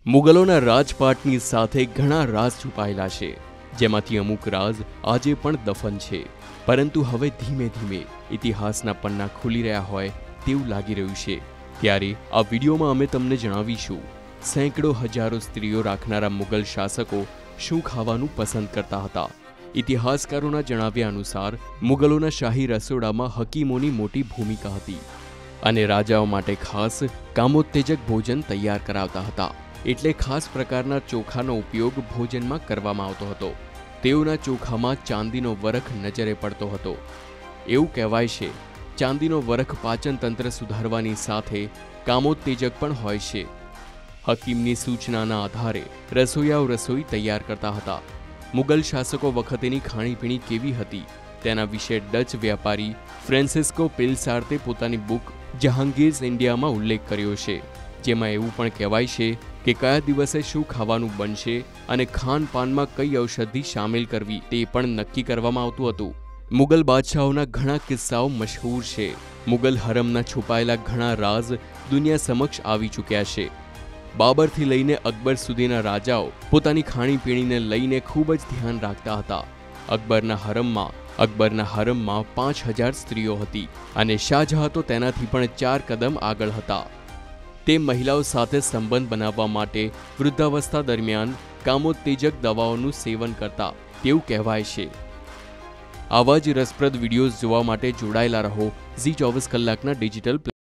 મુગલોના રાજપાટની સાથે ઘણા રાજ છુપાયેલા છે, જેમાંથી અમુક રાજ આજે પણ દફન છે, પરંતુ હવે ધીમે ધીમે ઇતિહાસના પન્ના ખુલી રહ્યા હોય તેવું લાગી રહ્યું છે। ત્યારે આ વિડીયોમાં અમે તમને જણાવીશું સેંકડો હજારો સ્ત્રીઓ રાખનારા મુગલ શાસકો શું ખાવાનું પસંદ કરતા હતા। ઇતિહાસકારોના જણાવ્યા અનુસાર મુગલોના શાહી રસોડામાં હકીમોની મોટી ભૂમિકા હતી અને રાજાઓ માટે ખાસ કામોત્તેજક ભોજન તૈયાર કરાવતા હતા। એટલે ખાસ પ્રકારના ચોખાનો ઉપયોગ ભોજનમાં કરવામાં આવતો હતો। તેઓના ચોખામાં ચાંદીનો વરખ નજરે પડતો હતો। એવું કહેવાય છે ચાંદીનો વરખ પાચન તંત્ર સુધારવાની સાથે કામોત્તેજક પણ હોય છે। હકીમની સૂચનાના આધારે રસોઈયાઓ રસોઈ તૈયાર કરતા હતા। મુગલ શાસકો વખતેની ખાણીપીણી કેવી હતી તેના વિશે ડચ વ્યાપારી ફ્રાન્સિસ્કો પિલસાર્તે પોતાની બુક જહાંગીર્સ ઇન્ડિયામાં ઉલ્લેખ કર્યો છે, જેમાં એવું પણ કહેવાય છે કે કયા દિવસે શું ખાવાનું બનશે અને ખાનપાનમાં કઈ ઔષધિ શામેલ કરવી તે પણ નક્કી કરવામાં આવતું હતું। મુગલ બાદશાહોના ઘણા કિસ્સાઓ મશહૂર છે। મુગલ હરમના છુપાયેલા ઘણા રાજ દુનિયા સમક્ષ આવી ચૂક્યા છે। બાબરથી લઈને અકબર સુધીના રાજાઓ પોતાની ખાણીપીણીને લઈને ખૂબ જ ધ્યાન રાખતા હતા। અકબરના હરમમાં 5000 સ્ત્રીઓ હતી અને શાહજહાં તો તેનાથી પણ 4 કદમ આગળ હતા। તે મહિલાઓ સાથે સંબંધ બનાવવા માટે વૃદ્ધાવસ્થા દરમિયાન કામોત્તેજક દવાઓનું સેવન કરતા તેવું કહેવાય છે। આવા જ રસપ્રદ વિડીયોઝ જોવા માટે જોડાયેલા રહો ઝી 24 કલાકના ડિજિટલ